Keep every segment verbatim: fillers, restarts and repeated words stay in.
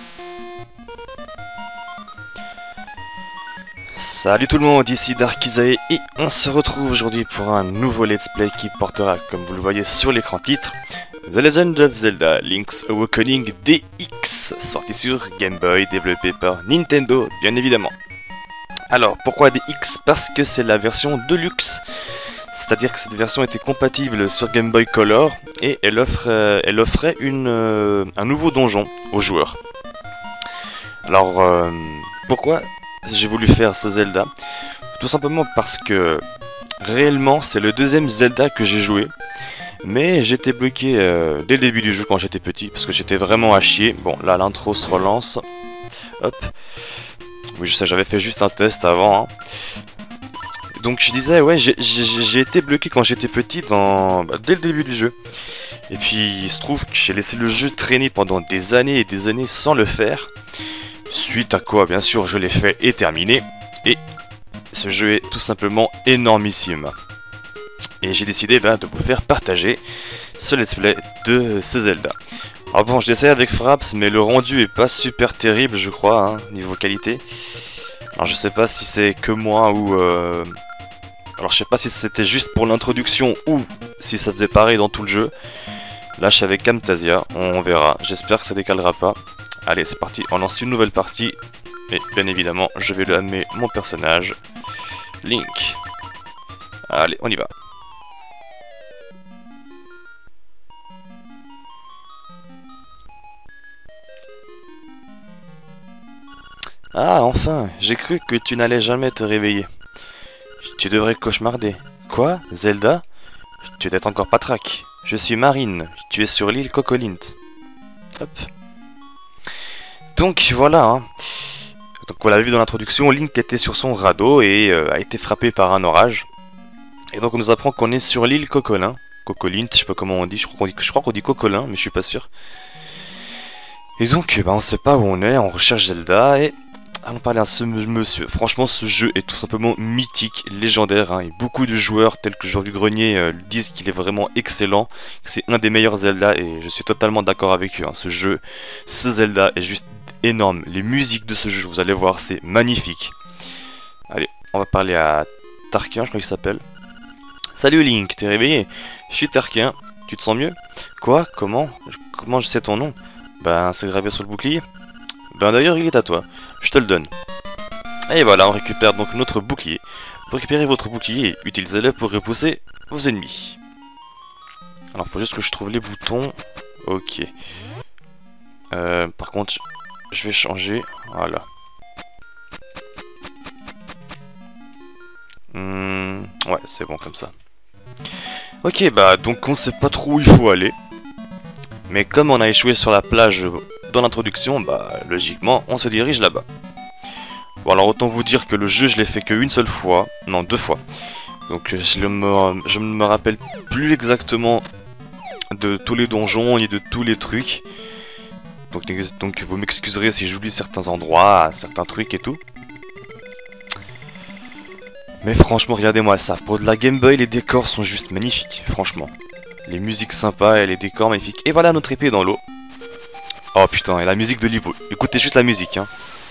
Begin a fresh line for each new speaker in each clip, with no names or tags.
Salut tout le monde, ici Darkizae et on se retrouve aujourd'hui pour un nouveau let's play qui portera, comme vous le voyez sur l'écran titre, The Legend of Zelda Link's Awakening D X, sorti sur Game Boy, développé par Nintendo, bien évidemment. Alors, pourquoi D X? Parce que c'est la version Deluxe, c'est-à-dire que cette version était compatible sur Game Boy Color et elle, offre, euh, elle offrait une, euh, un nouveau donjon aux joueurs. Alors, euh, pourquoi j'ai voulu faire ce Zelda? Tout simplement parce que réellement c'est le deuxième Zelda que j'ai joué, mais j'étais bloqué euh, dès le début du jeu quand j'étais petit parce que j'étais vraiment à chier. Bon, là l'intro se relance. Hop. Oui, je sais, j'avais fait juste un test avant. Hein. Donc je disais, ouais, j'ai été bloqué quand j'étais petit dans, bah, dès le début du jeu. Et puis il se trouve que j'ai laissé le jeu traîner pendant des années et des années sans le faire. Suite à quoi, bien sûr, je l'ai fait et terminé. Et ce jeu est tout simplement énormissime. Et j'ai décidé bah, de vous faire partager ce let's play de ce Zelda. Alors bon, je l'essaie avec Fraps, mais le rendu est pas super terrible, je crois, hein, niveau qualité. Alors je sais pas si c'est que moi ou... Euh... Alors je sais pas si c'était juste pour l'introduction ou si ça faisait pareil dans tout le jeu. Là je suis avec Camtasia, on verra. J'espère que ça décalera pas. Allez, c'est parti, on lance une nouvelle partie. Et bien évidemment, je vais lui amener mon personnage, Link. Allez, on y va. Ah, enfin, j'ai cru que tu n'allais jamais te réveiller. Tu devrais cauchemarder. Quoi? Zelda? Tu n'es encore patraque. Je suis Marine, tu es sur l'île Cocolint. Hop. Donc voilà, hein. Donc on l'a vu dans l'introduction, Link était sur son radeau et euh, a été frappé par un orage. Et donc on nous apprend qu'on est sur l'île Cocolin, Cocolint, je sais pas comment on dit, je crois qu'on dit, je crois qu'on dit Cocolin, mais je suis pas sûr. Et donc bah, on sait pas où on est, on recherche Zelda et allons parler à ce monsieur. Franchement ce jeu est tout simplement mythique, légendaire, hein, et beaucoup de joueurs tels que Jean du Grenier euh, disent qu'il est vraiment excellent, que c'est un des meilleurs Zelda et je suis totalement d'accord avec eux. Hein. Ce jeu, ce Zelda est juste énorme. Les musiques de ce jeu, vous allez voir, c'est magnifique. Allez, on va parler à Tarkien, je crois qu'il s'appelle. Salut Link, t'es réveillé? Je suis Tarkien, tu te sens mieux? Quoi? Comment? Comment je sais ton nom? Ben, c'est gravé sur le bouclier. Ben d'ailleurs, il est à toi. Je te le donne. Et voilà, on récupère donc notre bouclier. Pour récupérer votre bouclier, utilisez-le pour repousser vos ennemis. Alors, faut juste que je trouve les boutons. Ok. Euh, par contre, je vais changer. Voilà. Hmm, ouais, c'est bon comme ça. Ok, bah donc on sait pas trop où il faut aller. Mais comme on a échoué sur la plage dans l'introduction, bah logiquement on se dirige là-bas. Bon alors autant vous dire que le jeu je l'ai fait qu'une seule fois, non deux fois. Donc je, le me, je ne me rappelle plus exactement de tous les donjons et de tous les trucs. Donc, donc vous m'excuserez si j'oublie certains endroits, certains trucs et tout. Mais franchement regardez-moi ça, pour de la Game Boy les décors sont juste magnifiques, franchement. Les musiques sympas et les décors magnifiques. Et voilà notre épée dans l'eau. Oh putain, et la musique de l'hippo. Écoutez juste la musique, hein.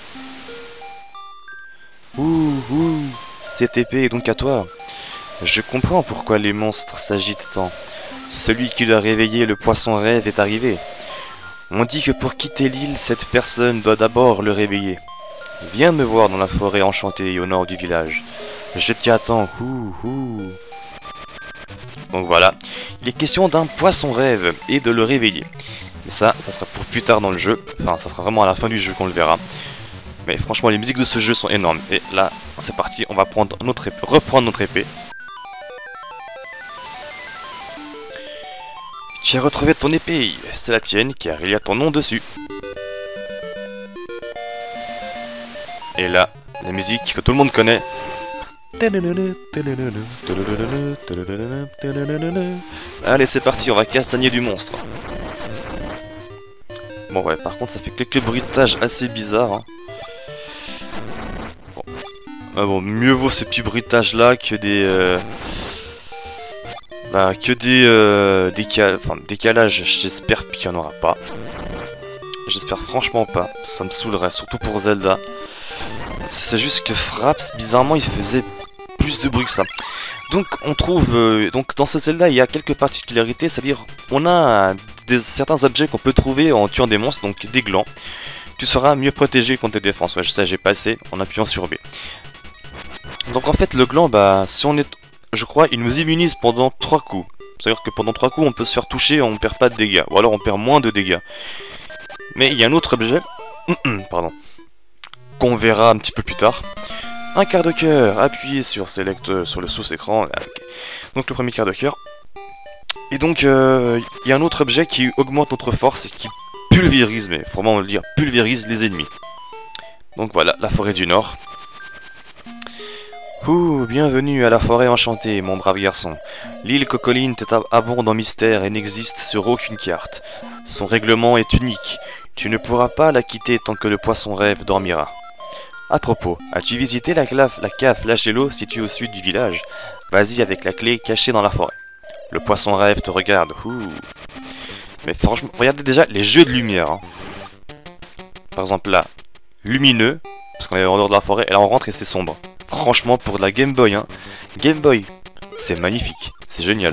Ouh, ouh, cette épée est donc à toi. Je comprends pourquoi les monstres s'agitent tant. Celui qui doit réveiller le poisson rêve est arrivé. On dit que pour quitter l'île, cette personne doit d'abord le réveiller. Viens me voir dans la forêt enchantée au nord du village. Je t'y attends. Ouh, ouh. Donc voilà, il est question d'un poisson rêve et de le réveiller. Mais ça, ça sera pour plus tard dans le jeu. Enfin, ça sera vraiment à la fin du jeu qu'on le verra. Mais franchement, les musiques de ce jeu sont énormes. Et là, c'est parti, on va prendre notre épée, reprendre notre épée. Tu as retrouvé ton épée, c'est la tienne car il y a ton nom dessus. Et là, la musique que tout le monde connaît. Allez, c'est parti, on va castagner du monstre. Bon ouais, par contre ça fait quelques bruitages assez bizarres. Hein. Bon. Ah bon, mieux vaut ces petits bruitages là que des... Euh... Bah, que des... Euh... Décal... Enfin, décalages, j'espère qu'il n'y en aura pas. J'espère franchement pas. Ça me saoulerait, surtout pour Zelda. C'est juste que Fraps, bizarrement, il faisait plus de bruit que ça. Donc, on trouve... Euh, donc, dans ce Zelda, il y a quelques particularités. C'est-à-dire, on a des, certains objets qu'on peut trouver en tuant des monstres, donc des glands. Tu seras mieux protégé contre tes défenses. Ouais, je sais, j'ai passé en appuyant sur B. Donc, en fait, le gland, bah, si on est... Je crois, il nous immunise pendant trois coups. C'est-à-dire que pendant trois coups, on peut se faire toucher et on perd pas de dégâts. Ou alors, on perd moins de dégâts. Mais il y a un autre objet... Pardon. Qu'on verra un petit peu plus tard. Un quart de cœur, appuyez sur Select sur le sous-écran. Donc le premier quart de cœur. Et donc il euh, y a un autre objet qui augmente notre force et qui pulvérise, mais faut vraiment le dire, pulvérise les ennemis. Donc voilà, la forêt du Nord. Ouh, bienvenue à la forêt enchantée, mon brave garçon. L'île Cocoline est abonde en mystère et n'existe sur aucune carte. Son règlement est unique. Tu ne pourras pas la quitter tant que le poisson rêve dormira. À propos, as-tu visité la, clave, la cave Flagello située au sud du village? Vas-y avec la clé cachée dans la forêt. Le poisson rêve te regarde. Ouh. Mais franchement, regardez déjà les jeux de lumière. Hein. Par exemple là, lumineux, parce qu'on est en dehors de la forêt, et là on rentre et c'est sombre. Franchement, pour de la Game Boy, hein, Game Boy, c'est magnifique, c'est génial.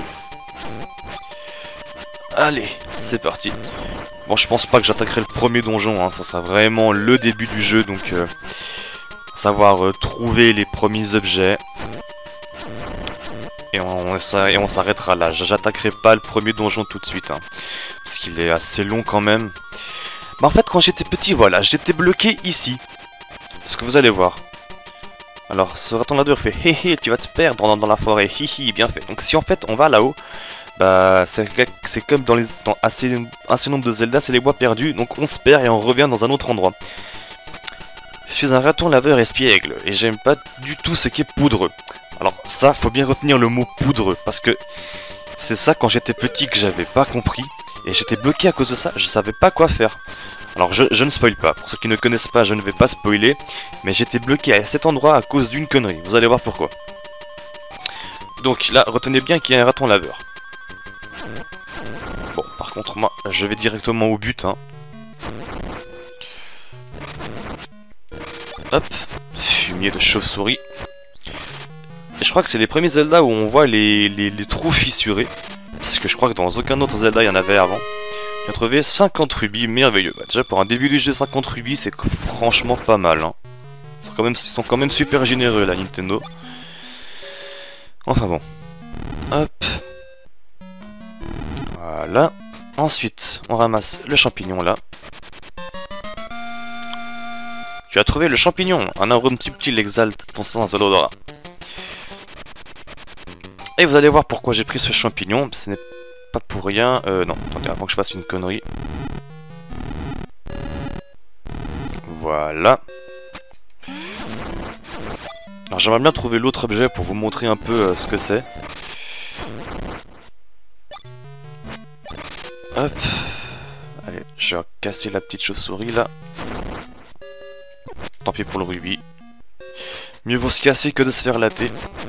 Allez, c'est parti. Bon, je pense pas que j'attaquerai le premier donjon, hein, ça sera vraiment le début du jeu, donc euh, savoir euh, trouver les premiers objets. Et on, et on s'arrêtera là. J'attaquerai pas le premier donjon tout de suite, hein, parce qu'il est assez long quand même. Mais en fait, quand j'étais petit, voilà, j'étais bloqué ici. Ce que vous allez voir. Alors, ce raton là-dedans fait hé hé, tu vas te perdre dans, dans la forêt, hi hi, bien fait. Donc si en fait on va là-haut, bah c'est comme dans les dans assez, assez nombre de Zelda, c'est les bois perdus, donc on se perd et on revient dans un autre endroit. Je suis un raton laveur espiègle et j'aime pas du tout ce qui est poudreux. Alors ça, faut bien retenir le mot poudreux, parce que c'est ça quand j'étais petit que j'avais pas compris, et j'étais bloqué à cause de ça, je savais pas quoi faire. Alors je, je ne spoil pas, pour ceux qui ne connaissent pas, je ne vais pas spoiler, mais j'étais bloqué à cet endroit à cause d'une connerie, vous allez voir pourquoi. Donc là, retenez bien qu'il y a un raton laveur. Bon, par contre, moi, je vais directement au but, hein. Hop, fumier de chauve-souris. Et je crois que c'est les premiers Zelda où on voit les, les, les trous fissurés, parce que je crois que dans aucun autre Zelda il y en avait avant. J'ai trouvé cinquante rubis, merveilleux. Bah, déjà pour un début du jeu, cinquante rubis, c'est franchement pas mal. Hein. Ils, sont quand même, ils sont quand même super généreux, la Nintendo. Enfin bon. Hop. Voilà. Ensuite, on ramasse le champignon là. Tu as trouvé le champignon. Un arôme subtil exalte ton sens de l'odorat. Et vous allez voir pourquoi j'ai pris ce champignon. Ce n'est pas pour rien. Euh, non, attendez, avant que je fasse une connerie. Voilà. Alors j'aimerais bien trouver l'autre objet pour vous montrer un peu euh, ce que c'est. Hop. Allez, je vais casser la petite chauve-souris là. Tant pis pour le rubis. Mieux vaut se casser que de se faire latter.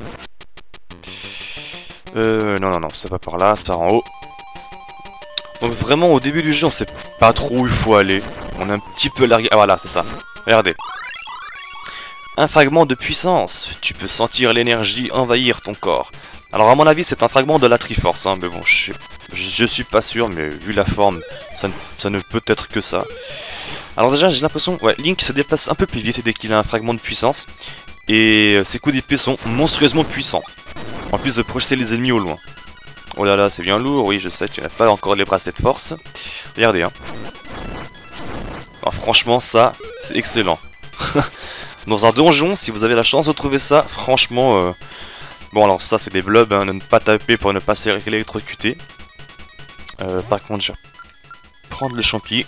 Euh, non, non, non, c'est pas par là, c'est par en haut. Donc vraiment, au début du jeu, on sait pas trop où il faut aller. On est un petit peu largué. Ah voilà, c'est ça. Regardez. Un fragment de puissance. Tu peux sentir l'énergie envahir ton corps. Alors à mon avis, c'est un fragment de la Triforce, hein, mais bon, je, je suis pas sûr, mais vu la forme, ça ne, ça ne peut être que ça. Alors déjà, j'ai l'impression, ouais, Link se déplace un peu plus vite dès qu'il a un fragment de puissance. Et ses coups d'épée sont monstrueusement puissants. En plus de projeter les ennemis au loin. Oh là là, c'est bien lourd, oui je sais, tu n'as pas encore les bracelets de force. Regardez, hein. Alors, franchement, ça, c'est excellent. Dans un donjon, si vous avez la chance de trouver ça, franchement... Euh... Bon alors ça c'est des blobs, hein, ne pas taper pour ne pas s'électrocuter. Euh, par contre, je vais prendre le champi.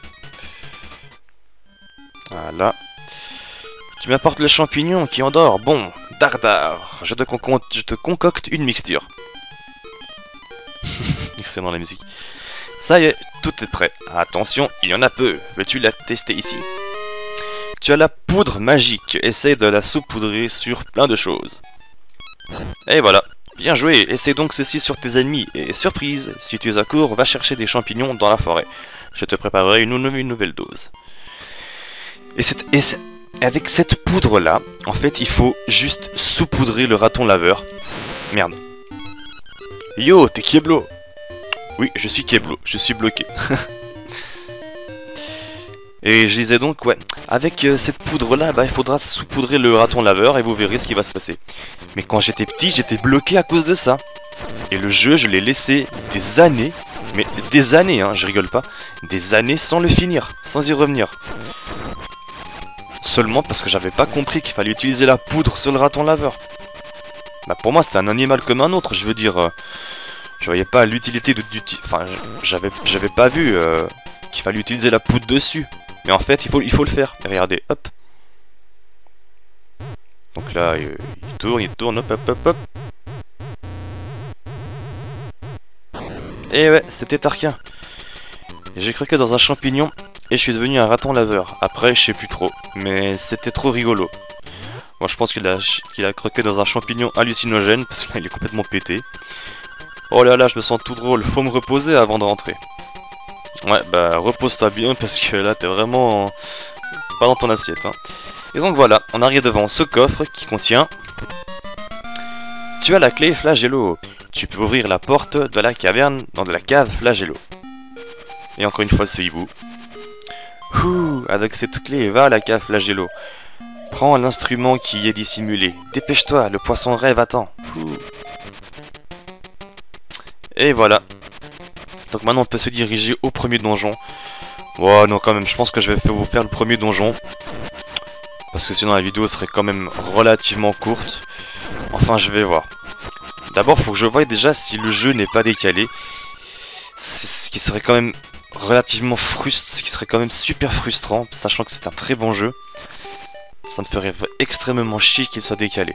Voilà. Tu m'apportes le champignon qui endort. Bon, dardard, je te, concocte, je te concocte une mixture. Excellent la musique. Ça y est, tout est prêt. Attention, il y en a peu. Veux-tu la tester ici? Tu as la poudre magique. Essaye de la saupoudrer sur plein de choses. Et voilà. Bien joué. Essaye donc ceci sur tes ennemis. Et surprise, si tu es à court, va chercher des champignons dans la forêt. je te préparerai une, une nouvelle dose. Et, cette, et cette, avec cette poudre-là, en fait, il faut juste saupoudrer le raton laveur. Merde. Yo, t'es Kieblo? Oui, je suis Kieblo, je suis bloqué. Et je disais donc, ouais, avec euh, cette poudre-là, bah, il faudra saupoudrer le raton laveur et vous verrez ce qui va se passer. Mais quand j'étais petit, j'étais bloqué à cause de ça. Et le jeu, je l'ai laissé des années, mais des années, hein, je rigole pas, des années sans le finir, sans y revenir. Seulement parce que j'avais pas compris qu'il fallait utiliser la poudre sur le raton laveur. Bah pour moi, c'était un animal comme un autre, je veux dire, euh, je voyais pas l'utilité de... Enfin, j'avais j'avais pas vu euh, qu'il fallait utiliser la poudre dessus. Mais en fait, il faut, il faut le faire. Et regardez, hop. Donc là, il, il tourne, il tourne, hop, hop, hop, hop. Et ouais, c'était Tarquin. J'ai croqué dans un champignon et je suis devenu un raton laveur. Après, je sais plus trop, mais c'était trop rigolo. Moi, je pense qu'il a, qu'il a croqué dans un champignon hallucinogène parce qu'il est complètement pété. Oh là là, je me sens tout drôle. Faut me reposer avant de rentrer. Ouais, bah repose-toi bien parce que là, t'es vraiment pas dans ton assiette. Hein. Et donc voilà, on arrive devant ce coffre qui contient... Tu as la clé Flagello. Tu peux ouvrir la porte de la caverne dans de la cave Flagello. Et encore une fois ce hibou. Ouh, avec cette clé, va à la cave Flagello. Prends l'instrument qui y est dissimulé. Dépêche-toi, le poisson rêve attend. Ouh. Et voilà. Donc maintenant on peut se diriger au premier donjon. Oh non quand même, je pense que je vais vous faire le premier donjon. Parce que sinon la vidéo serait quand même relativement courte. Enfin je vais voir. D'abord, faut que je voie déjà si le jeu n'est pas décalé. Ce qui serait quand même relativement frustrant, ce qui serait quand même super frustrant, sachant que c'est un très bon jeu. Ça me ferait extrêmement chier qu'il soit décalé.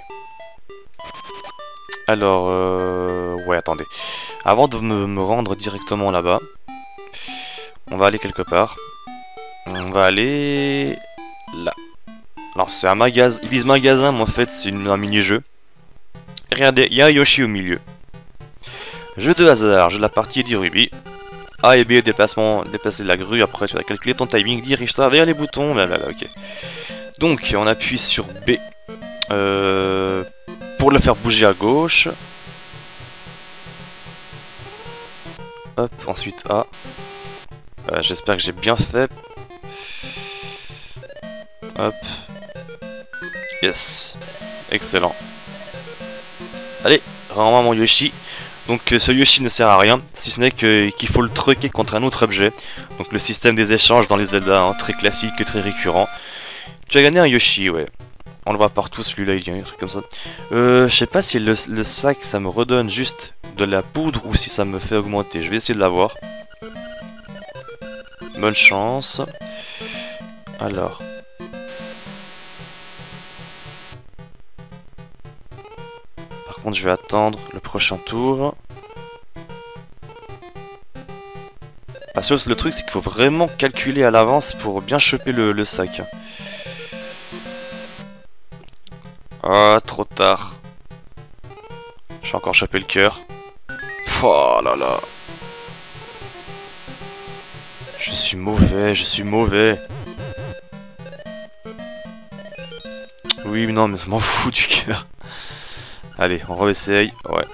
Alors, euh... ouais, attendez. Avant de me, me rendre directement là-bas, on va aller quelque part. On va aller... là. Alors, c'est un magasin, ils disent magasin, mais en fait, c'est un mini-jeu. Regardez, il y a Yoshi au milieu. Jeu de hasard, jeu de la partie dit rubis. A et B, déplacement, déplacer la grue, après tu vas calculer ton timing, dirige-toi vers les boutons, blablabla, ok. Donc, on appuie sur B euh, pour le faire bouger à gauche. Hop, ensuite A. Euh, J'espère que j'ai bien fait. Hop. Yes. Excellent. Allez, rends-moi mon Yoshi. Donc ce Yoshi ne sert à rien, si ce n'est qu'il faut le truquer contre un autre objet. Donc le système des échanges dans les Zelda, hein, très classique et très récurrent. Tu as gagné un Yoshi, ouais. On le voit partout, celui-là, il y a un truc comme ça. Euh, je sais pas si le, le sac, ça me redonne juste de la poudre ou si ça me fait augmenter. Je vais essayer de l'avoir. Bonne chance. Alors... Par contre, je vais attendre le prochain tour. Parce que le truc, c'est qu'il faut vraiment calculer à l'avance pour bien choper le, le sac. Ah, trop tard. J'ai encore chopé le cœur. Oh là là. Je suis mauvais, je suis mauvais. Oui, mais non, mais je m'en fous du cœur. Allez, on réessaye, ouais.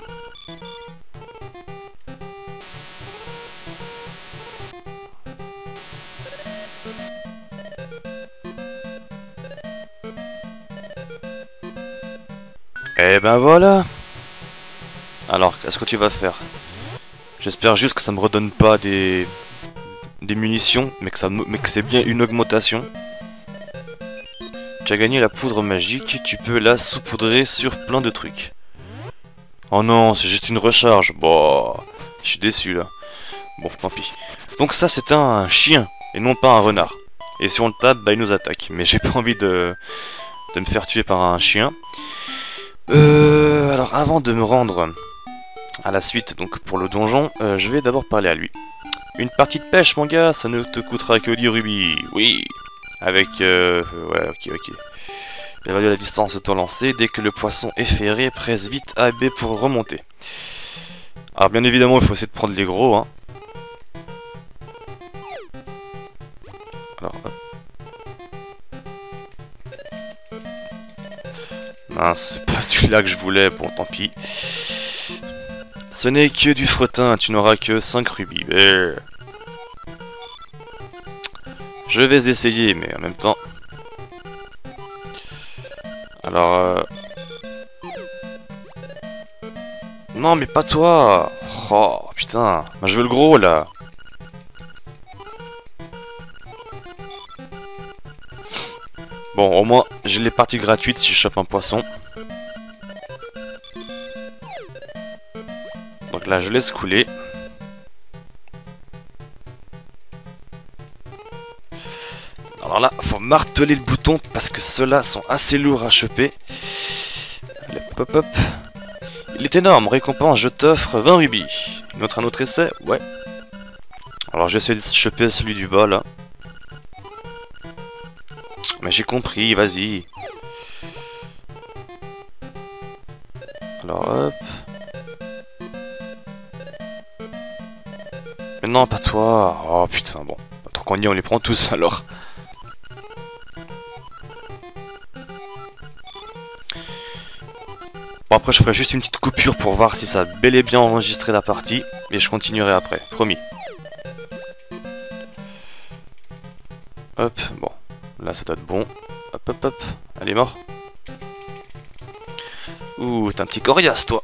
Et ben voilà. Alors, qu'est-ce que tu vas faire? J'espère juste que ça me redonne pas des des munitions, mais que ça, mais que c'est bien une augmentation. Tu as gagné la poudre magique, tu peux la saupoudrer sur plein de trucs. Oh non, c'est juste une recharge. Bon, je suis déçu là. Bon, tant pis. Donc ça, c'est un chien, et non pas un renard. Et si on le tape, bah il nous attaque. Mais j'ai pas envie de, de me faire tuer par un chien. Euh, alors, avant de me rendre à la suite, donc pour le donjon, euh, je vais d'abord parler à lui. Une partie de pêche, mon gars, ça ne te coûtera que dix rubis. Oui. Avec... Euh, ouais, ok, ok. Évalue la distance de ton lancer. Dès que le poisson est ferré, presse vite A B pour remonter. Alors bien évidemment, il faut essayer de prendre les gros. Hein. Ah, c'est pas celui-là que je voulais, bon tant pis. Ce n'est que du fretin, tu n'auras que cinq rubis. Mais... je vais essayer, mais en même temps... Alors... Euh... Non, mais pas toi. Oh, putain. Moi, je veux le gros, là. Bon, au moins, j'ai les parties gratuites si je chope un poisson. Donc là, je laisse couler. Alors là, faut marteler le bouton parce que ceux-là sont assez lourds à choper. Allez, hop hop. Il est énorme, récompense, je t'offre vingt rubis. Notre un autre essai? Ouais. Alors j'essaie de choper celui du bas là. Mais j'ai compris, vas-y. Alors hop. Mais non, pas toi. Oh putain, bon. Tant qu'on y est, on les prend tous alors. Bon, après je ferai juste une petite coupure pour voir si ça a bel et bien enregistré la partie. Et je continuerai après, promis. Hop, bon. Là ça doit être bon. Hop hop hop. Elle est mort. Ouh, t'es un petit coriace toi.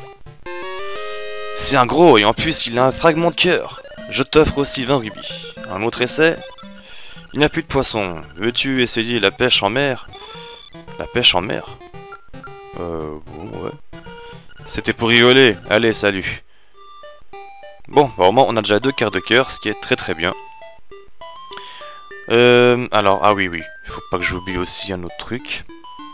C'est un gros et en plus il a un fragment de cœur. Je t'offre aussi vingt rubis. Un autre essai. Il n'y a plus de poisson. Veux-tu essayer la pêche en mer? La pêche en mer? Euh, bon, ouais. C'était pour rigoler. Allez, salut. Bon, bah, au moins, on a déjà deux quarts de cœur, ce qui est très très bien. Euh, alors, ah oui, oui. Il faut pas que j'oublie aussi un autre truc.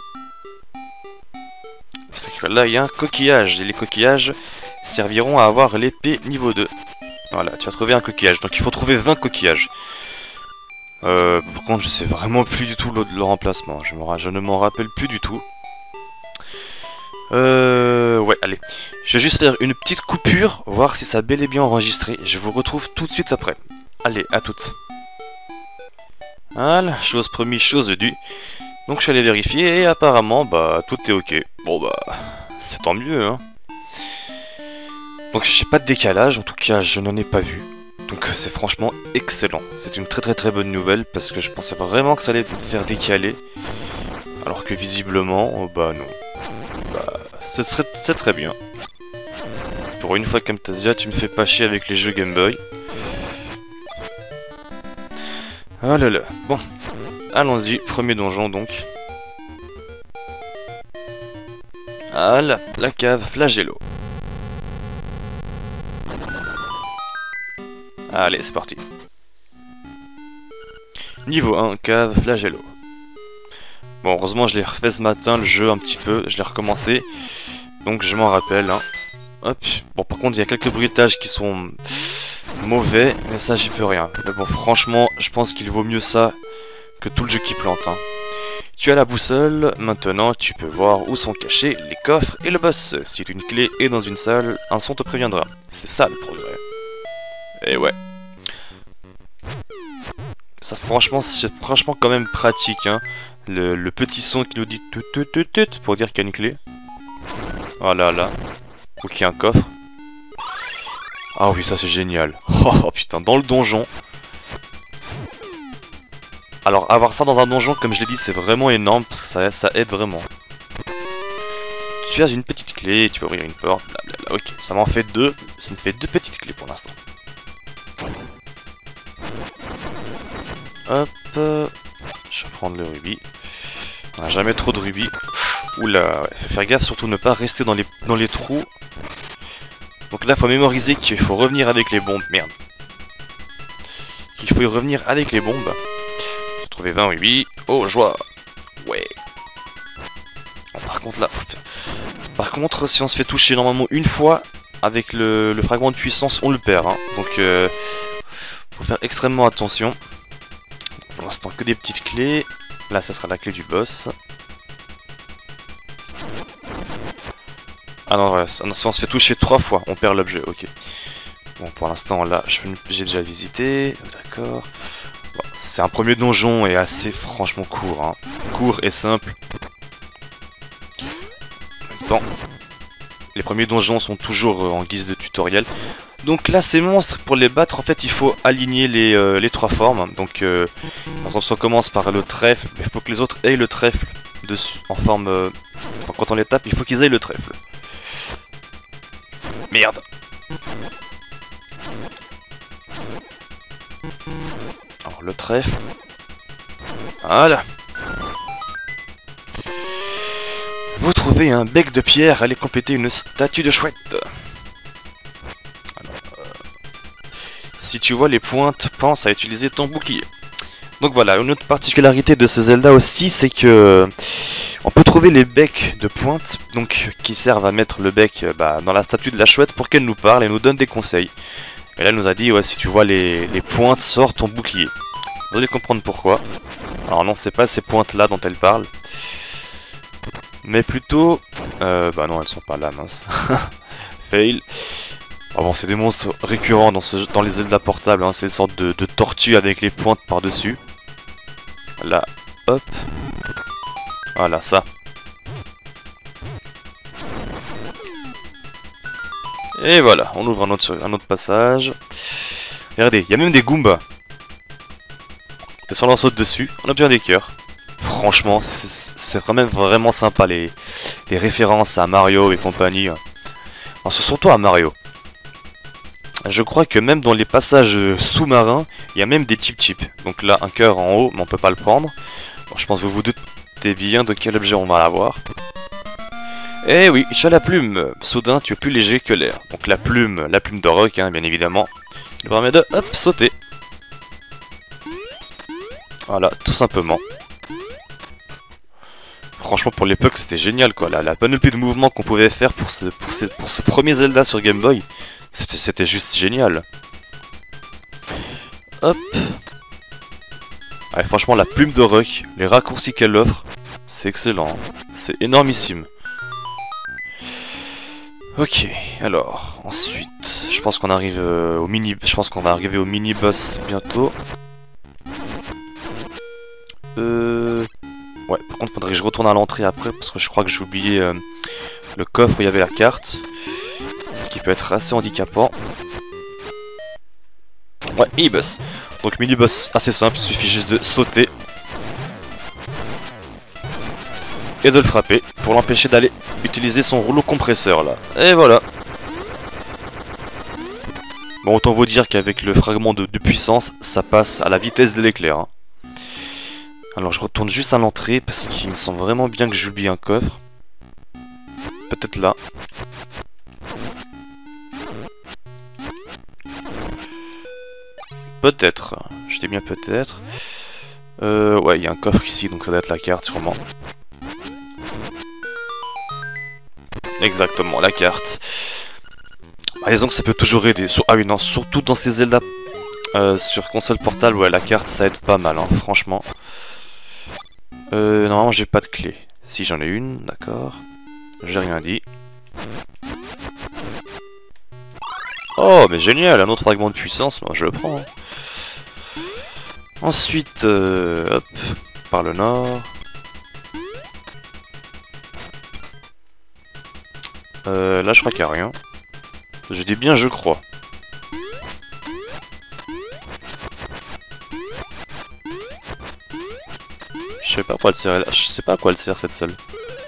C'est que là, il y a un coquillage. Et les coquillages serviront à avoir l'épée niveau deux. Voilà, tu as trouvé un coquillage. Donc, il faut trouver vingt coquillages. Euh, par contre, je sais vraiment plus du tout le, le remplacement. Je, me, je ne m'en rappelle plus du tout. Euh... Ouais, allez. Je vais juste faire une petite coupure, voir si ça a bel et bien enregistré. Je vous retrouve tout de suite après. Allez, à toutes. Voilà, chose promise, chose due. Donc je suis allé vérifier et apparemment, bah, tout est ok. Bon bah, c'est tant mieux, hein. Donc j'ai pas de décalage, en tout cas je n'en ai pas vu. Donc c'est franchement excellent. C'est une très très très bonne nouvelle parce que je pensais vraiment que ça allait me faire décaler. Alors que visiblement, oh, bah non. Bah, ce serait c'est très bien. Pour une fois Camtasia, tu me fais pas chier avec les jeux Game Boy. Oh là là, bon. Allons-y, premier donjon donc. Ah là, la cave Flagello. Allez, c'est parti. Niveau un, cave Flagello. Bon, heureusement, je l'ai refait ce matin, le jeu, un petit peu. Je l'ai recommencé. Donc, je m'en rappelle. Hein. Hop. Bon, par contre, il y a quelques bruitages qui sont mauvais. Mais ça, j'y peux rien. Mais bon, franchement, je pense qu'il vaut mieux ça que tout le jeu qui plante. Hein. Tu as la boussole. Maintenant, tu peux voir où sont cachés les coffres et le boss. Si une clé est dans une salle, un son te préviendra. C'est ça, le progrès. Et ouais. Ça, franchement, c'est franchement quand même pratique, hein. Le, le petit son qui nous dit tout tout tout tout pour dire qu'il y a une clé. Oh là là. Ou qu'il y a un coffre. Ah oui, ça c'est génial. Oh putain, dans le donjon. Alors, avoir ça dans un donjon, comme je l'ai dit, c'est vraiment énorme parce que ça, ça aide vraiment. Tu as une petite clé, tu peux ouvrir une porte, blablabla. Ok, ça m'en fait deux. Ça me fait deux petites clés pour l'instant. Hop. Je vais prendre le rubis. On n'a jamais trop de rubis. Oula, ouais. Faut faire gaffe, surtout ne pas rester dans les, dans les trous. Donc là, faut mémoriser qu'il faut revenir avec les bombes. Merde. Qu'il faut y revenir avec les bombes. J'ai trouvé vingt rubis. Oh, joie. Ouais. Bon, par contre, là... Faut faire... Par contre, si on se fait toucher normalement une fois, avec le, le fragment de puissance, on le perd. Hein. Donc, euh, faut faire extrêmement attention. Pour l'instant, que des petites clés. Là, ça sera la clé du boss. Ah non, ouais, si on se fait toucher trois fois, on perd l'objet, ok. Bon, pour l'instant, là, j'ai déjà visité. D'accord. Bon, c'est un premier donjon et assez franchement court. Hein. Court et simple. Les premiers donjons sont toujours euh, en guise de tutoriel. Donc là, ces monstres, pour les battre, en fait, il faut aligner les, euh, les trois formes. Donc, euh, par exemple, si on commence par le trèfle, il faut que les autres aient le trèfle dessus, en forme... Euh, enfin, quand on les tape, il faut qu'ils aient le trèfle. Merde. Alors, le trèfle. Voilà. Vous trouvez un bec de pierre, allez compléter une statue de chouette. Alors, euh, si tu vois les pointes, pense à utiliser ton bouclier. Donc voilà, une autre particularité de ce Zelda aussi, c'est que on peut trouver les becs de pointe, donc qui servent à mettre le bec bah, dans la statue de la chouette pour qu'elle nous parle et nous donne des conseils. Et là, elle nous a dit, ouais, si tu vois les, les pointes, sors ton bouclier. Vous allez comprendre pourquoi. Alors non, c'est pas ces pointes-là dont elle parle. Mais plutôt... Euh, bah non, elles sont pas là, mince. Fail. Oh bon, c'est des monstres récurrents dans, ce, dans les Zelda portables, hein. C'est une sorte de, de tortue avec les pointes par-dessus. Là, hop. Voilà, ça. Et voilà, on ouvre un autre, un autre passage. Regardez, il y a même des Goombas. Et si on leur saute dessus, on obtient des cœurs. Franchement, c'est quand même vraiment sympa les, les références à Mario et compagnie. Alors, surtout à Mario. Je crois que même dans les passages sous-marins, il y a même des Chip Chip. Donc là, un cœur en haut, mais on peut pas le prendre. Bon, je pense que vous vous doutez bien de quel objet on va avoir. Eh oui, j'ai la plume. Soudain, tu es plus léger que l'air. Donc la plume, la plume de roc, hein, bien évidemment. Il permet de, hop, sauter. Voilà, tout simplement. Franchement, pour l'époque, c'était génial, quoi. La, la panoplie de mouvements qu'on pouvait faire pour ce, pour, ce, pour ce premier Zelda sur Game Boy, c'était juste génial. Hop. Ouais, franchement, la plume de roc, les raccourcis qu'elle offre, c'est excellent. C'est énormissime. Ok, alors, ensuite, je pense qu'on arrive euh, au mini... Je pense qu'on va arriver au mini-boss bientôt. Euh... Ouais, par contre, faudrait que je retourne à l'entrée après, parce que je crois que j'ai oublié euh, le coffre où il y avait la carte. Ce qui peut être assez handicapant. Ouais, mini-boss. Donc mini-boss assez simple, il suffit juste de sauter. Et de le frapper, pour l'empêcher d'aller utiliser son rouleau compresseur, là. Et voilà. Bon, autant vous dire qu'avec le fragment de, de puissance, ça passe à la vitesse de l'éclair. Hein. Alors je retourne juste à l'entrée, parce qu'il me semble vraiment bien que j'oublie un coffre. Peut-être là. Peut-être. Je dis bien peut-être. Euh, ouais, il y a un coffre ici, donc ça doit être la carte, sûrement. Exactement, la carte. Bah, disons que ça peut toujours aider. Sur... Ah oui, non, surtout dans ces Zelda euh, sur console portable, ouais, la carte, ça aide pas mal, hein, franchement. Euh, normalement, j'ai pas de clé. Si, j'en ai une, d'accord. J'ai rien dit. Oh, mais génial, un autre fragment de puissance, moi je le prends. Ensuite, euh, hop, par le nord. Euh, là je crois qu'il n'y a rien. Je dis bien je crois. Je sais pas à quoi elle sert, je sais pas à quoi elle sert cette seule.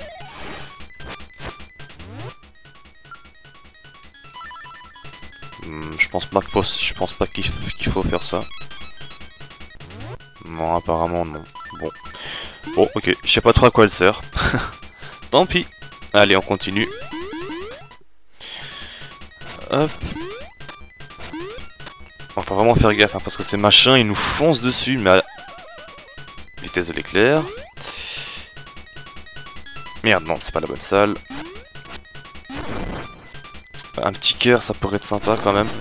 Hmm, je pense pas que je pense pas qu'il qu'il faut faire ça. Non, apparemment non. Bon. Bon, ok, je sais pas trop à quoi elle sert. Tant pis. Allez, on continue. Hop. On faut vraiment faire gaffe, hein, parce que ces machins, ils nous foncent dessus, mais à la vitesse de l'éclair. Merde, non, c'est pas la bonne salle. Un petit cœur, ça pourrait être sympa quand même.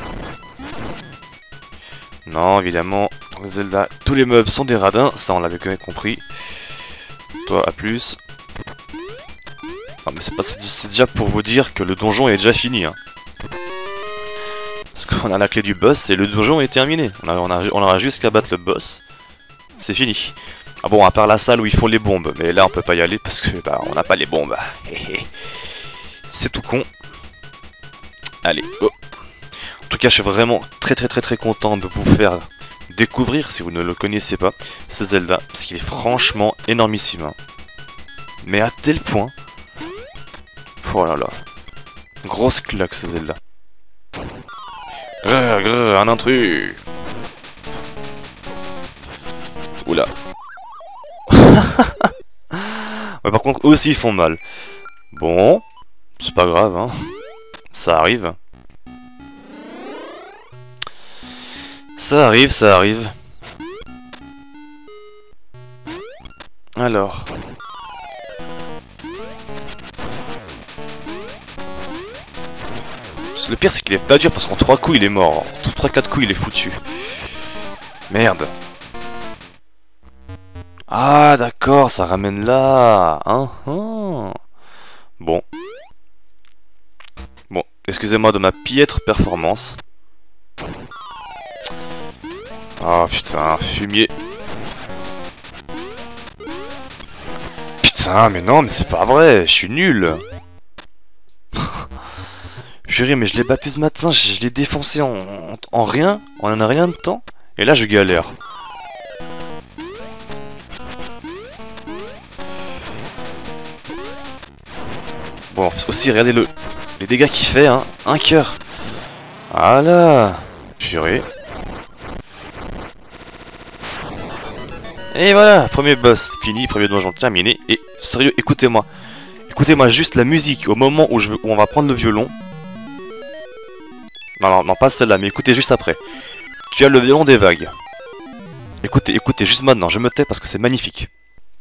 Non, évidemment, Zelda, tous les meubles sont des radins, ça on l'avait quand même compris. Toi, à plus. Non, mais c'est pas, c'est déjà pour vous dire que le donjon est déjà fini, hein. Parce qu'on a la clé du boss et le donjon est terminé. On, a, on, a, on aura juste qu'à battre le boss. C'est fini. Ah bon, à part la salle où ils font les bombes, mais là on peut pas y aller parce que bah on n'a pas les bombes. C'est tout con. Allez, oh. En tout cas, je suis vraiment très très très très content de vous faire découvrir, si vous ne le connaissez pas, ce Zelda, parce qu'il est franchement énormissime. Hein. Mais à tel point... Oh là là. Grosse claque ce Zelda. Grrr, grrr, un intrus. Oula. Ouais, par contre, eux aussi ils font mal. Bon, c'est pas grave, hein. Ça arrive. Ça arrive, ça arrive. Alors. Le pire c'est qu'il est pas dur parce qu'en trois coups il est mort. En trois quatre coups il est foutu. Merde. Ah d'accord, ça ramène là. Hein, hein. Bon. Bon, excusez-moi de ma piètre performance. Oh putain, fumier. Putain, mais non, mais c'est pas vrai, je suis nul. Purée, mais je l'ai battu ce matin, je, je l'ai défoncé en, en, en rien, en un rien de temps, et là je galère. Bon, aussi, regardez le, les dégâts qu'il fait, hein, un cœur. Voilà, purée. Et voilà, premier boss fini, premier donjon terminé, et sérieux, écoutez-moi. Écoutez-moi juste la musique, au moment où, je, où on va prendre le violon. Non, non, non, pas celle-là, mais écoutez juste après. Tu as le violon des vagues. Écoutez, écoutez, juste maintenant, je me tais parce que c'est magnifique.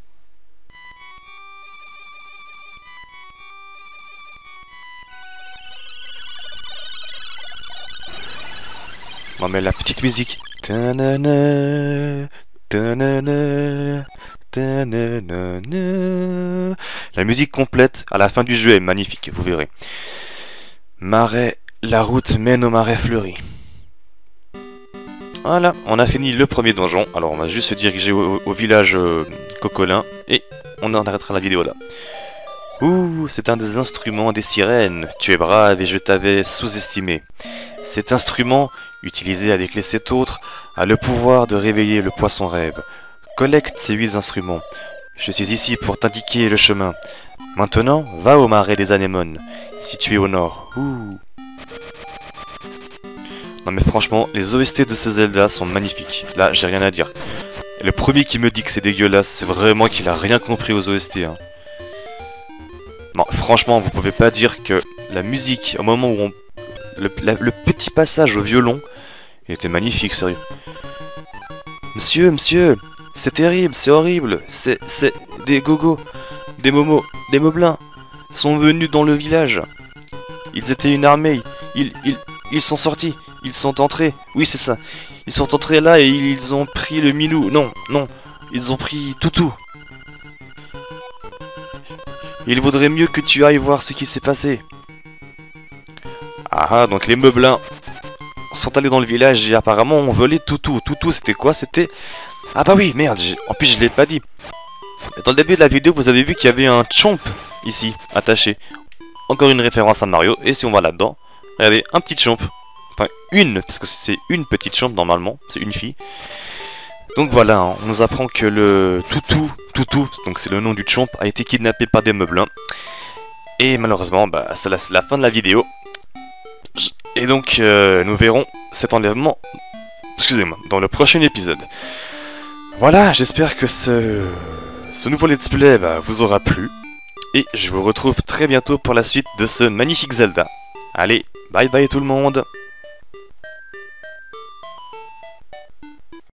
Non mais la petite musique. Ta-na-na, ta-na-na, ta-na-na-na. La musique complète à la fin du jeu est magnifique, vous verrez. Marais... La route mène au marais fleuri. Voilà, on a fini le premier donjon. Alors on va juste se diriger au, au village euh, Cocolin. Et on en arrêtera la vidéo là. Ouh, c'est un des instruments des sirènes. Tu es brave et je t'avais sous-estimé. Cet instrument, utilisé avec les sept autres, a le pouvoir de réveiller le poisson rêve. Collecte ces huit instruments. Je suis ici pour t'indiquer le chemin. Maintenant, va au marais des anémones, situé au nord. Ouh. Non mais franchement, les O S T de ce Zelda sont magnifiques. Là, j'ai rien à dire. Et le premier qui me dit que c'est dégueulasse, c'est vraiment qu'il a rien compris aux O S T. Hein. Non, franchement, vous pouvez pas dire que la musique, au moment où on... Le, la, le petit passage au violon, il était magnifique, sérieux. Monsieur, monsieur, c'est terrible, c'est horrible, c'est... c'est... des gogos, des momos, des moblins, sont venus dans le village. Ils étaient une armée, ils... ils... ils sont sortis. Ils sont entrés, oui c'est ça. Ils sont entrés là et ils ont pris le Milou. Non, non, ils ont pris Toutou. Il vaudrait mieux que tu ailles voir ce qui s'est passé. Ah, donc les meublins sont allés dans le village et apparemment ont volé Toutou. Toutou c'était quoi? C'était... Ah bah oui, merde, en plus je l'ai pas dit. Dans le début de la vidéo, vous avez vu qu'il y avait un chomp ici, attaché. Encore une référence à Mario, et si on va là-dedans, regardez, un petit chomp. Enfin, une, parce que c'est une petite chambre normalement, c'est une fille. Donc voilà, hein, on nous apprend que le Toutou, Toutou, donc c'est le nom du chomp, a été kidnappé par des meublins. Et malheureusement, bah, c'est la, la fin de la vidéo. Et donc, euh, nous verrons cet enlèvement, excusez-moi, dans le prochain épisode. Voilà, j'espère que ce, ce nouveau let's play bah, vous aura plu. Et je vous retrouve très bientôt pour la suite de ce magnifique Zelda. Allez, bye bye tout le monde!